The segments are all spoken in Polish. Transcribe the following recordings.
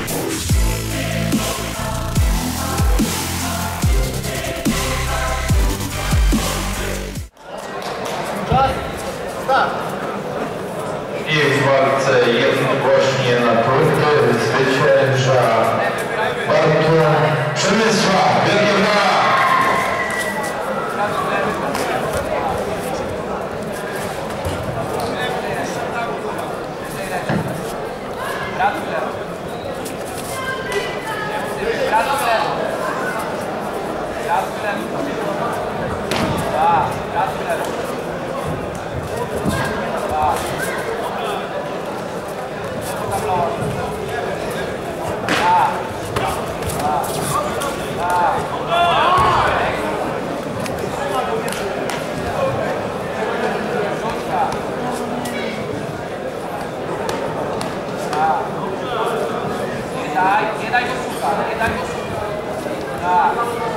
I w walce jednogłośnie na punkty zwycięża Bartłomiej Przemysław. Wielkie brawa! Nie daj go szuka, nie daj go szuka. Tak.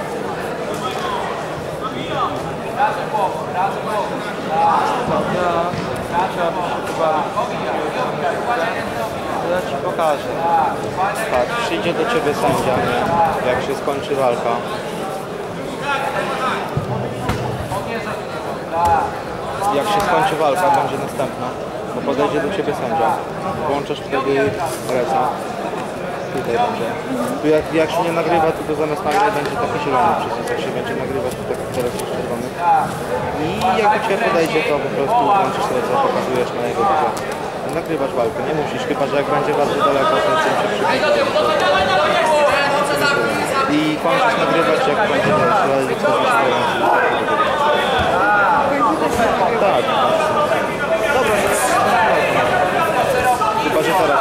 Razem głową, razem głową. Ja ci pokażę. Tak, przyjdzie do ciebie sędzia, nie? Jak się skończy walka. Jak się skończy walka, będzie następna. Bo podejdzie do ciebie sędzia. Włączasz wtedy ręce. Tutaj będzie. Tu jak się nie nagrywa, to zamiast nagle będzie taki zielony przycisk. Jak się będzie nagrywać, to tak teraz jest czerwony. I jak do ciebie podejdzie, to po prostu włączysz ręce, pokazujesz na jego górze. Nagrywać walkę, nie musisz, chyba że jak będzie bardzo daleko, to się przybliży. I kończysz nagrywać, jak będzie dalej, tak. Dobra, chyba że teraz.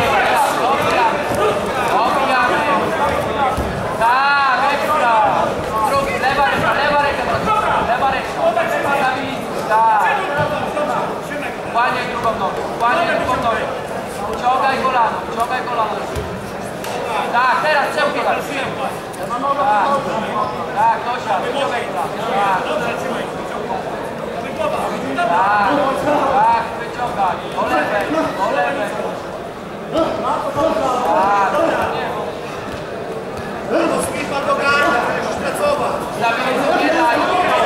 Kłaniaj drugą nogę, kłaniaj drugą nogę. Ciągaj kolano. Tak, teraz ciągnij. Tak, dosiad, wyciągaj kolano. Tak, wyciągaj. Do lewej. Tak, nie. Do garda, musisz pracować. Nie daj.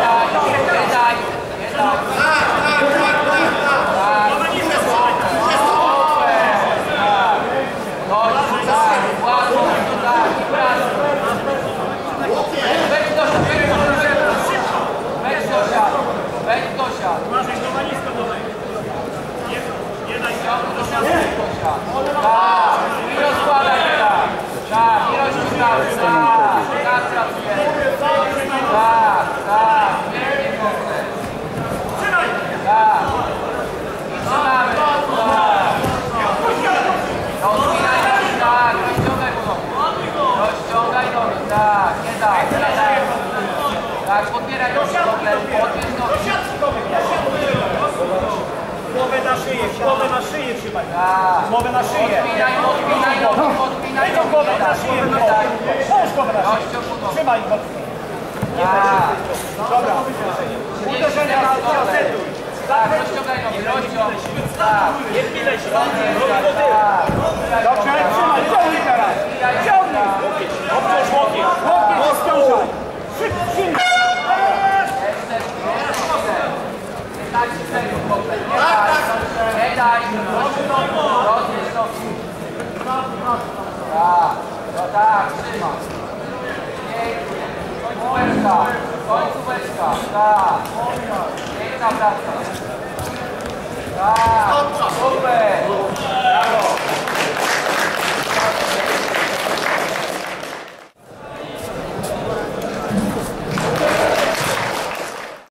Tak, podbieraj go, Głowę na szyję trzymaj. Głowę na szyję. Podpinaj go. Głowę na szyję. Połóż głowę na szyję. Trzymaj go. Dobra. Uderzenia na setuj. Tak, rozciągaj nogi, tak. Nie wpilaj się. Dobrze, trzymaj. Ciągnij teraz. Ciągnij. Obciąż łokieć. Łokieć ściążaj. Szybko. Nie daj, rozbierz nogi. Tak, trzyma. Końcóweczka, tak. Piękna praca. Tak, super.